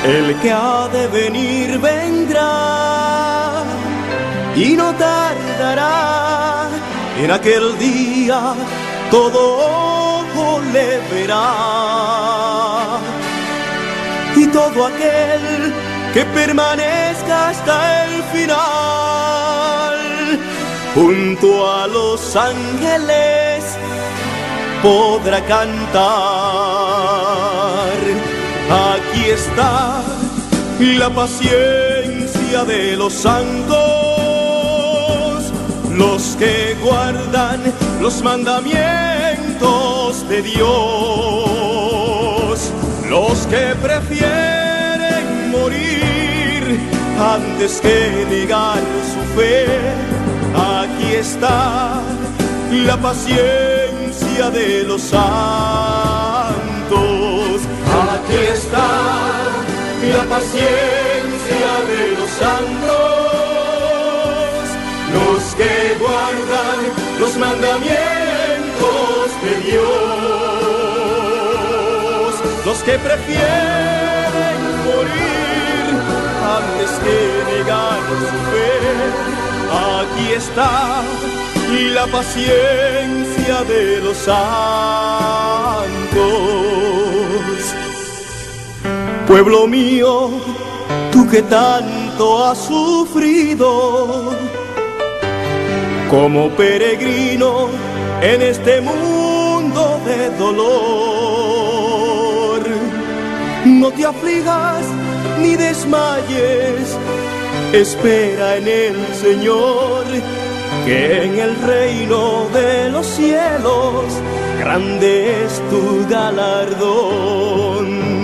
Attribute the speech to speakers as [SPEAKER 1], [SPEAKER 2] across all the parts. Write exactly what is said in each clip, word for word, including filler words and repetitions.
[SPEAKER 1] El que ha de venir vendrá y no tardará. En aquel día todo ojo le verá, y todo aquel que permanezca hasta el final, junto a los ángeles podrá cantar. Aquí está la paciencia de los santos, los que guardan los mandamientos de Dios, los que prefieren morir antes que negar su fe. Aquí está la paciencia de los santos. Aquí está la paciencia de los santos, los que guardan los mandamientos de Dios, los que prefieren morir antes que negar su fe. Aquí está la paciencia de los santos. Pueblo mío, tú que tanto has sufrido como peregrino en este mundo de dolor, no te aflijas ni desmayes, espera en el Señor, que en el reino de los cielos grande es tu galardón.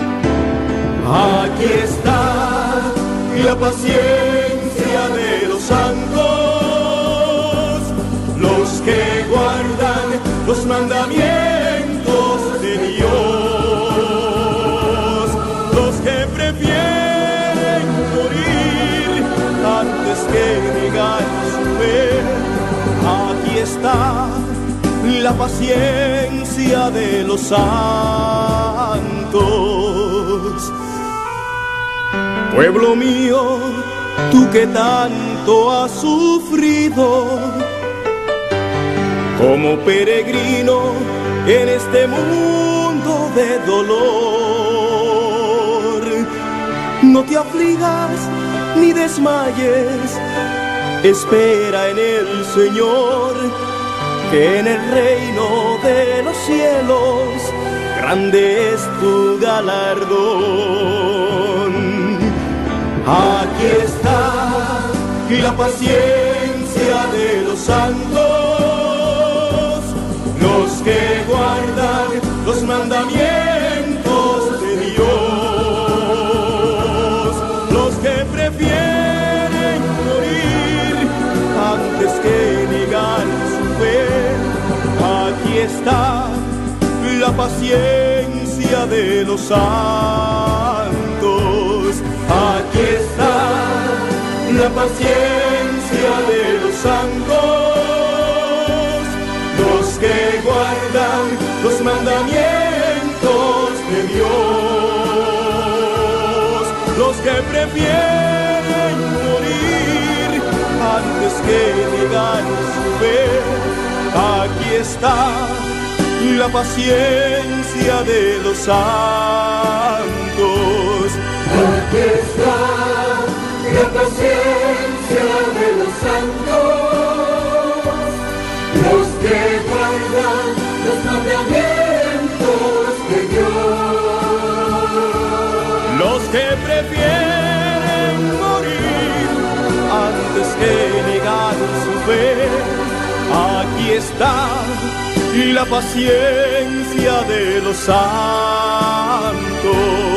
[SPEAKER 1] Aquí está la paciencia de los santos, los que guardan los mandamientos de Dios, los que prefieren morir antes que negar su fe. Aquí está la paciencia de los santos. Pueblo mío, tú que tanto has sufrido como peregrino en este mundo de dolor, no te aflijas ni desmayes, espera en el Señor, que en el reino de los cielos grande es tu galardón. Aquí está la paciencia de los santos, los que guardan los mandamientos de Dios, los que prefieren morir antes que negar su fe. Aquí está la paciencia de los santos. Aquí está la paciencia de los santos, los que guardan los mandamientos de Dios, los que prefieren morir antes que negar su fe. Aquí está la paciencia de los santos.
[SPEAKER 2] Aquí está la paciencia de los santos, los que guardan los mandamientos de Dios,
[SPEAKER 1] los que prefieren morir antes que negar su fe. Aquí está la paciencia de los santos.